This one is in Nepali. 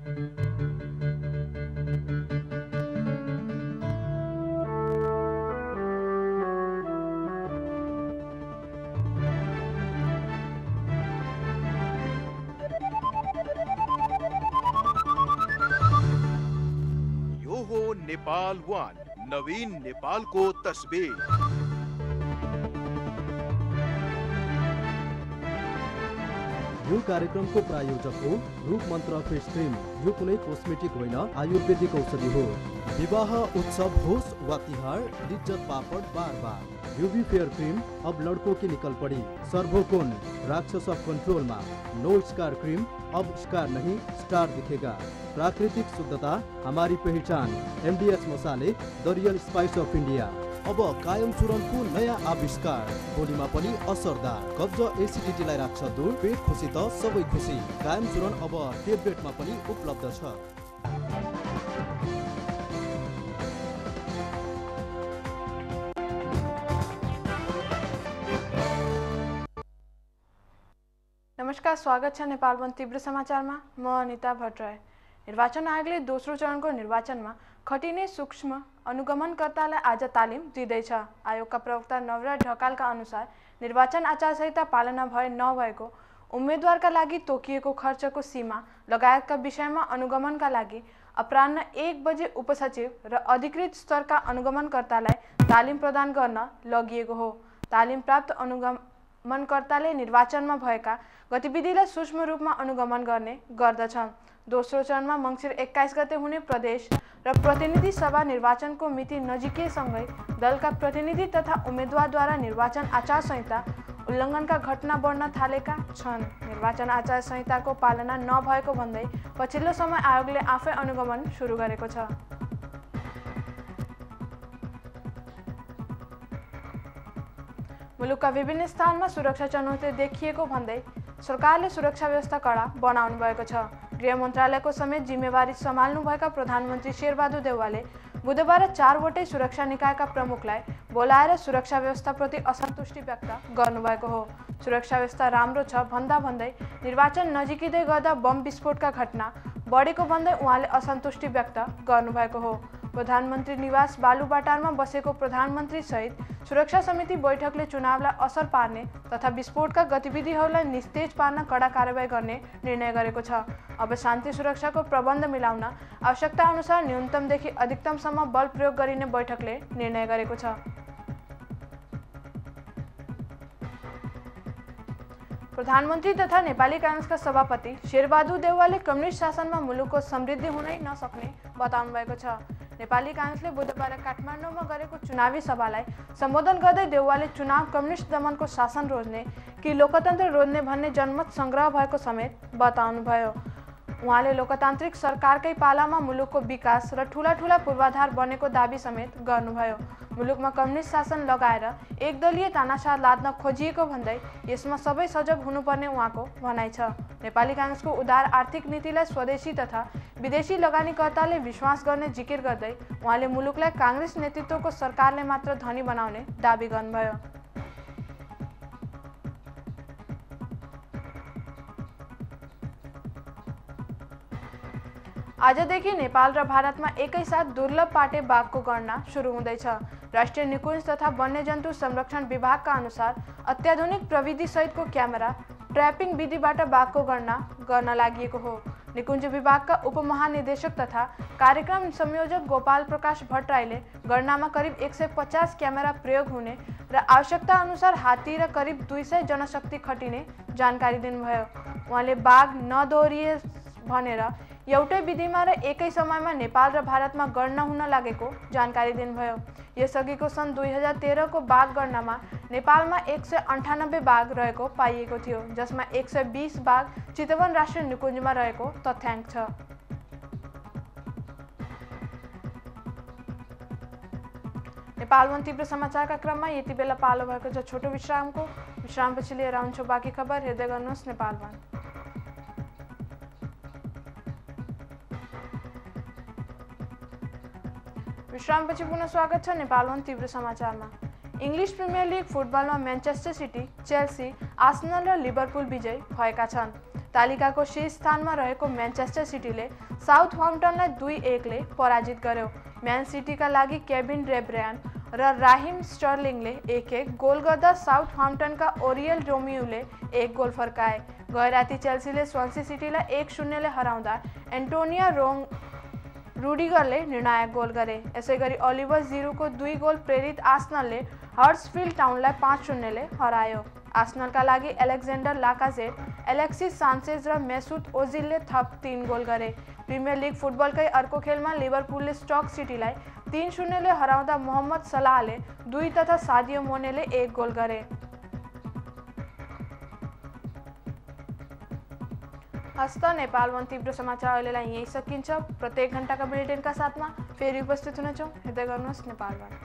यो हो नेपाल वान, नवीन नेपालको तस्बिर। यो कार्यक्रमको प्रायोजक हो रूपमन्त्र फेस क्रिम। यो कुनै कोस्मेटिक होइन, आयुर्वेदिक औषधि हो। विवाह उत्सव होस् वा तिहार, लिज्जत पापड बार बार। यूवी फेयर क्रीम अब लड़कों की निकल पड़ी। सर्वोकोन राक्षस ऑफ कंट्रोल में। नो स्कार क्रीम, अब स्कार नहीं स्टार दिखेगा। प्राकृतिक शुद्धता हमारी पहचान। MDH मसाले, the real spice of India. अब कायम चूरणको नयाँ आविष्कार, बोलीमा पनि असरदार। कब्ज एसिडिटीलाई राख्छ दूर, पेट खुसी त सबै खुसी। कायम चूरण अब ट्याब्लेटमा पनि उपलब्ध छ। नमस्कार, स्वागत छ नेपाल वन तीव्र समाचारमा। म अनिता भट्टराय। निर्वाचन आयोगले दोस्रो चरणको निर्वाचनमा खटिने सूक्ष्म अनुगमनकर्तालाई आज तालिम दिँदैछ। आयोगका प्रवक्ता नवराज ढकालका अनुसार निर्वाचन आचार संहिता पालना भए नभएको, उम्मेदवारका लागि तोकिएको खर्चको सीमा लगायतका विषयमा अनुगमनका लागि अपराह्न 1 बजे उपसचिव र अधिकृत स्तरका अनुगमनकर्तालाई तालिम प्रदान गर्न लगिएको हो। तालिम प्राप्त अनुगमनकर्ताले निर्वाचनमा भएका गतिविधिलाई सूक्ष्म रूपमा अनुगमन गर्ने गर्दछन्। दोस्रो चरणमा मङ्सिर 21 गते हुने प्रदेश र प्रतिनिधि सभा निर्वाचनको मिति नजिकैसँगै दलका प्रतिनिधि तथा उम्मेदवारद्वारा निर्वाचन आचार संहिता उल्लङ्घनका घटना बढ्न थालेका छन्। निर्वाचन आचार संहिताको पालना नभएको भन्दै पछिल्लो समय आयोगले आफै अनुगमन सुरु गरेको छ। मुलुकका विभिन्न स्थानमा सुरक्षा चुनौती देखिएको भन्दै सरकारले सुरक्षा व्यवस्था कडा बनाउनु भएको छ। गृह मन्त्रालयको समेत जिम्मेवारी सम्हाल्नुभएका प्रधानमन्त्री शेरबहादुर देउवाले बुधबार 4वटै सुरक्षा निकायका प्रमुखलाई बोलाएर सुरक्षा व्यवस्थाप्रति असन्तुष्टि व्यक्त गर्नुभएको हो। सुरक्षा व्यवस्था राम्रो छ भन्दा भन्दै निर्वाचन नजिकिँदै गर्दा बम विस्फोटका घटना बढेको भन्दै उहाँले असन्तुष्टि व्यक्त गर्नुभएको हो। प्रधानमन्त्री निवास बालुवाटारमा बसेको प्रधानमन्त्री सहित सुरक्षा समिति बैठकले चुनावलाई असर पार्ने तथा विस्फोटका गतिविधिहरूलाई निस्तेज पार्न कडा कारबाही गर्ने निर्णय गरेको छ। अब शान्ति सुरक्षाको प्रबन्ध मिलाउन आवश्यकता अनुसार न्यूनतमदेखि अधिकतमसम्म बल प्रयोग गरिने बैठकले निर्णय गरेको छ। प्रधानमन्त्री तथा नेपाली काङ्ग्रेसका सभापति शेरबहादुर देउवाले कम्युनिस्ट शासनमा मुलुकको समृद्धि हुनै नसक्ने बताउनु भएको छ। नेपाली काङ्ग्रेसले बुधबार काठमाडौँमा गरेको चुनावी सभालाई सम्बोधन गर्दै देउवाले चुनाव कम्युनिस्ट दमनको शासन रोज्ने कि लोकतन्त्र रोज्ने भन्ने जनमत संग्रह भएको समेत बताउनुभयो। उहाँले लोकतान्त्रिक सरकारकै पालामा मुलुकको विकास र ठूला पूर्वाधार बनेको दाबी समेत गर्नुभयो। मुलुकमा कम्युनिस्ट शासन लगाएर एकदलीय तानाशाह लाद्न खोजिएको भन्दै यसमा सबै सजग हुनुपर्ने उहाँको भनाइ छ। नेपाली काङ्ग्रेसको उदार आर्थिक नीतिलाई स्वदेशी तथा विदेशी लगानीकर्ताले विश्वास गर्ने जिकिर गर्दै उहाँले मुलुकलाई काङ्ग्रेस नेतृत्वको सरकारले मात्र धनी बनाउने दाबी गर्नुभयो। आजदेखि नेपाल र भारतमा एकैसाथ दुर्लभ पाटे बाघको गणना सुरु हुँदैछ। राष्ट्रिय निकुञ्ज तथा वन्यजन्तु संरक्षण विभागका अनुसार अत्याधुनिक प्रविधि सहितको क्यामेरा ट्र्यापिङ विधिबाट बाघको गणना गर्न लागि हो। निकुञ्ज विभागका उपमहानिदेशक तथा कार्यक्रम संयोजक गोपाल प्रकाश भट्टराईले गणनामा करिब 150 क्यामेरा प्रयोग हुने र आवश्यकता अनुसार हात्ती र करिब 200 जनशक्ति खटिने जानकारी दिनुभयो। उहाँले बाघ नदोहोरिए भनेर एउटै विधिमा र एकै समयमा नेपाल र भारतमा गणना हुन लागेको जानकारी दिनुभयो। यसअघिको सन् 2013 को बाघ गणनामा नेपालमा 198 बाघ रहेको पाइएको थियो, जसमा 120 बाघ चितवन राष्ट्रिय निकुञ्जमा रहेको तथ्याङ्क छ। नेपाल वन तीव्र समाचारका क्रममा यति बेला पालो भएको छ छोटो विश्रामको। विश्रामपछि लिएर आउँछौँ बाँकी खबर। हेर्दै गर्नुहोस् नेपाल वन। विश्रामपछि पुनः स्वागत छ नेपाल वन तीव्र समाचारमा। इङ्ग्लिस प्रिमियर लिग फुटबलमा म्यान्चेस्टर सिटी, चेल्सी, आर्सेनल र लिभरपुल विजयी भएका छन्। तालिकाको शीर्ष स्थानमा रहेको म्यान्चेस्टर सिटीले साउथह्याम्पटनलाई 2-1 ले पराजित गर्यो। म्यान सिटीका लागि केभिन डे ब्रुयन र राहिम स्टर्लिङले 1-1 गोल गर्दा साउथह्याम्पटनका ओरियल रोमियोले 1 गोल फर्काए। गैराती चेल्सीले स्वान्सी सिटीलाई 1-0 ले हराउँदा एन्टोनिया रुडिगरले निर्णायक गोल गरे। यसैगरी ओलिभर जिरूको 2 गोल प्रेरित आर्सेनलले हडर्सफिल्ड टाउनलाई 5-0 ले हरायो। आर्सेनलका लागि एलेक्जेन्डर लाकाजेट, एलेक्सिस सान्चेज र मेसुत ओजिलले थप 3 गोल गरे। प्रिमियर लिग फुटबलकै अर्को खेलमा लिभरपुलले स्टक सिटीलाई 3-0 ले हराउँदा मोहम्मद सलाहले 2 तथा सादियो मोनेले 1 गोल गरे। हस्त नेपाल 1 तीव्र समाचार अहिलेलाई यही सकिन्छ। प्रत्येक घण्टाका बुलेटिनका साथमा फेरि उपस्थित हुनेछौँ। हेर्दै गर्नुहोस् नेपाल 1।